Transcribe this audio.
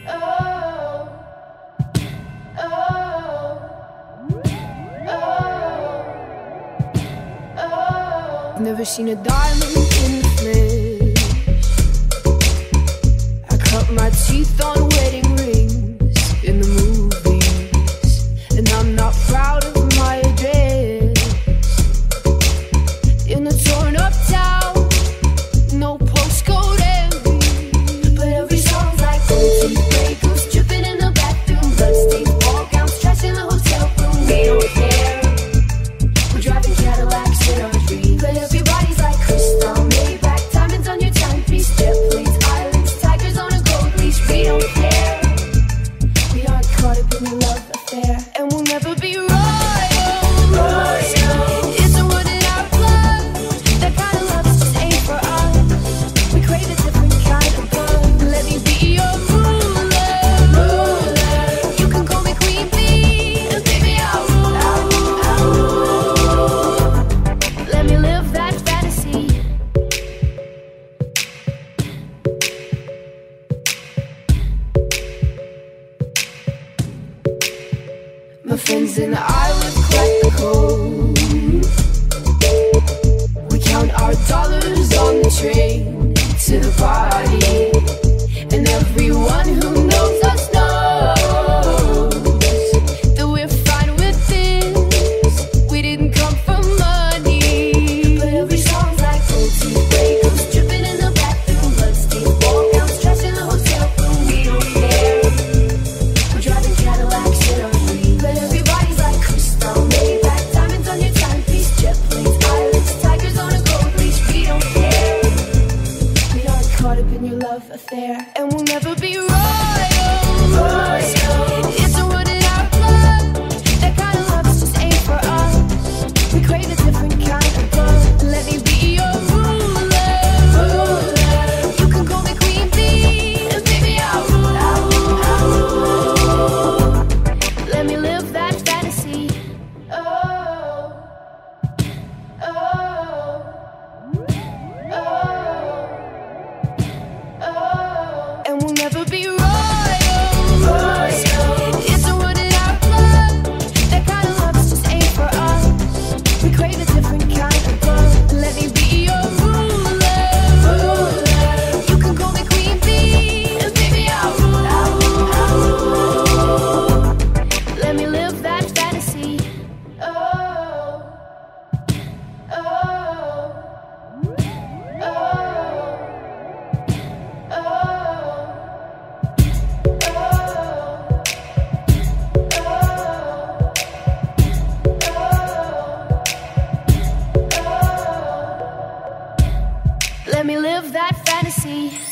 Never seen a diamond in the flesh. I cut my teeth on wedding rings in the movies, and I'm not proud of my address. In a torn up town, no postcode envy, but every song's like gold teeth breakers dripping in the bathroom, bloodstains, ball gowns, trash in the hotel room. We don't care. We're driving Cadillacs in our dreams, but everybody's like crystal, Maybach, diamonds on your timepiece, jet planes, islands, tigers on a gold leash. We don't care. We aren't caught up in a love affair, and we'll never be royals. It's a word in our blood. That kind of love just ain't for us. We crave a different kind of bug. Let me be your ruler. You can call me Queen Bee, and baby I'll rule. Let me live that fantasy. My friends and I live quite the code. We count our dollars on the train to the party, and everyone who knows us knows that we're fine with this. We didn't come for money, but every song's like gold teeth breakers dripping in the bathroom, bloodstains, ball gowns, trash in the hotel room. We don't care. We're driving Cadillacs in our dreams, but everybody's like crystal, Maybach, diamonds on your timepiece, jet planes, islands, tigers on a gold leash. We don't care. We aren't caught up in your love affair, and we'll never be royals. It's a word in our blood. That kind of love just ain't for us. We crave a different kind of bug. Let me be your ruler. You can call me Queen Bee, and baby I'll rule. Let me live that fantasy. And we'll never be royals. It's a word in our blood. That kind of love just ain't for us. We crave a different kind of bug. Let me be your ruler. You can call me Queen Bee, and baby I'll rule. Let me live that fantasy. Let me live that fantasy.